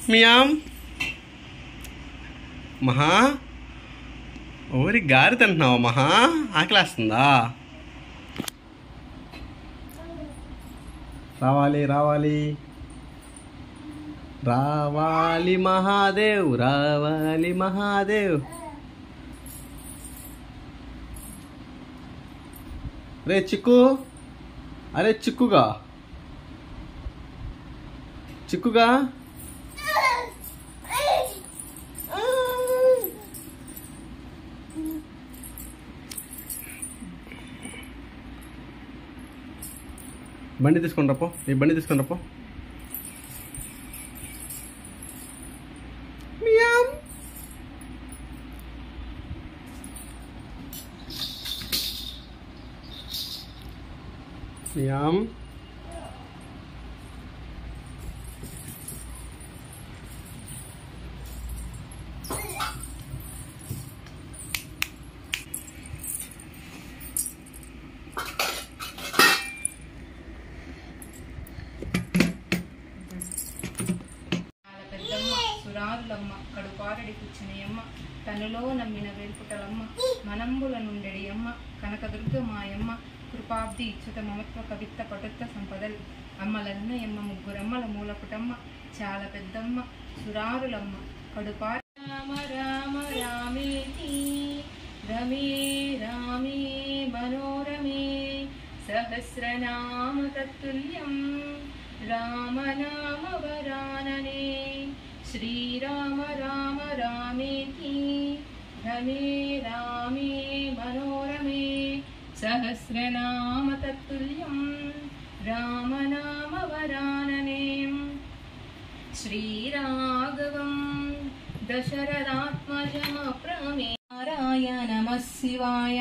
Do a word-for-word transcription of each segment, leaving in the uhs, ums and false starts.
మియాం మహా ఓరి గారి తింటున్నావా మహా? ఆకలేస్తుందా? రావాలి రావాలి రావాలి మహాదేవ్, రావాలి మహాదేవ్. రే చిక్కు, అరే చిక్కుగా చిక్కుగా బండి తీసుకొని రాపో, ఈ బండి తీసుకొని రాపో. మియాం సురారులమ్మ కడుపారడి కూర్చునేయమ్మ తనులో నమ్మిన వేల్పుటలమ్మ మనంబుల నుండెడి అమ్మ కనకదుర్గమాయమ్మ కృపాబ్ది ఇచ్చుత మమత్వ కవిత్వ పటుత్వ సంపదలు అమ్మలన్నయమ్మ ముగ్గురమ్మల మూలపుటమ్మ చాలా పెద్దమ్మ సురారులమ్మ కడుపార. రామ రామ రామేతి రమే రామే మనోరమే సహస్రనామ తత్తుల్యం రామనామ వరాననే. శ్రీరామ రామ రామేతి రమే రామే మనోరమే సహస్రనామ తత్తుల్యం రామనామ వరాననే. శ్రీరాఘవం దశరథాత్మజమప్రమే నారాయణ నమః శివాయ.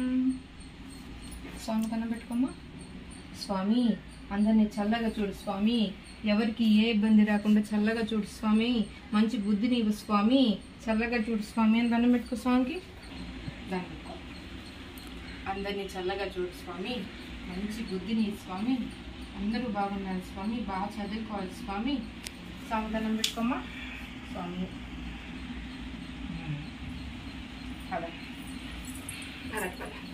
స్వామి కన్నా పెట్టుకోమ్మా. స్వామి అందరినీ చల్లగా చూడు స్వామి, ఎవరికి ఏ ఇబ్బంది రాకుండా చల్లగా చూడు స్వామి, మంచి బుద్ధిని ఇవ్వు స్వామి, చల్లగా చూడు స్వామి అని దండం పెట్టుకో స్వామికి. దండం పెట్టుకో. అందరినీ చల్లగా చూడు స్వామి, మంచి బుద్ధిని ఇవ్వు స్వామి, అందరూ బాగున్నారు స్వామి, బాగా చదువుకోవాలి స్వామి. స్వామి దండం పెట్టుకోమ్మా. స్వామి అలా అలా